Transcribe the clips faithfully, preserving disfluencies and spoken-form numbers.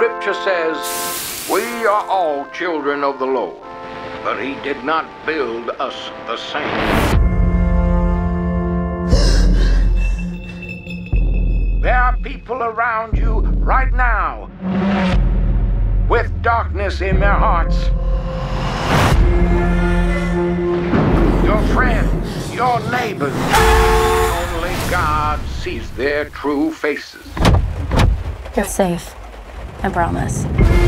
scripture says, we are all children of the Lord, but he did not build us the same. There are people around you right now with darkness in their hearts. Your friends, your neighbors. Only God sees their true faces. You're safe, I promise.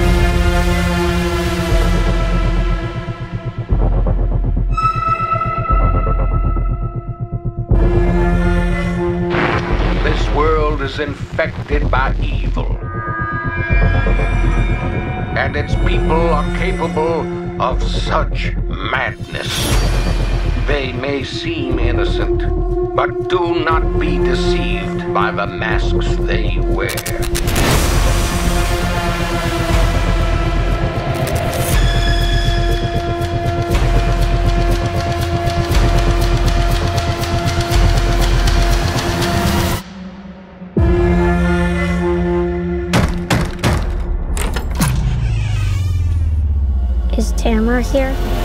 This world is infected by evil, and its people are capable of such madness. They may seem innocent, but do not be deceived by the masks they wear. Is Tamara here?